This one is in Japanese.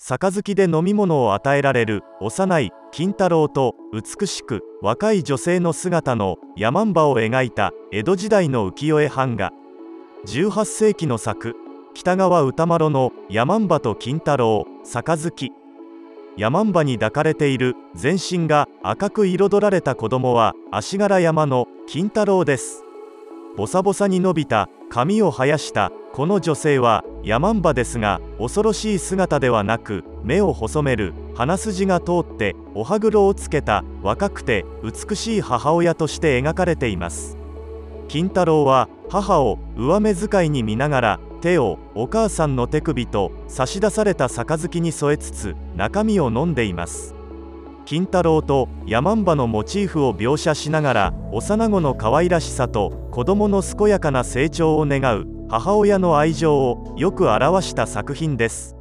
杯で飲み物を与えられる幼い金太郎と美しく若い女性の姿の山姥を描いた江戸時代の浮世絵版画。18世紀の作、北川歌麿の山姥と金太郎杯。山姥に抱かれている全身が赤く彩られた子供は足柄山の金太郎です。ボサボサに伸びた髪を生やしたこの女性は山姥ですが、恐ろしい姿ではなく、目を細める鼻筋が通ってお歯黒をつけた若くて美しい母親として描かれています。金太郎は母を上目遣いに見ながら、手をお母さんの手首と差し出された杯に添えつつ中身を飲んでいます。金太郎と山姥のモチーフを描写しながら、幼子の可愛らしさと子供の健やかな成長を願う母親の愛情をよく表した作品です。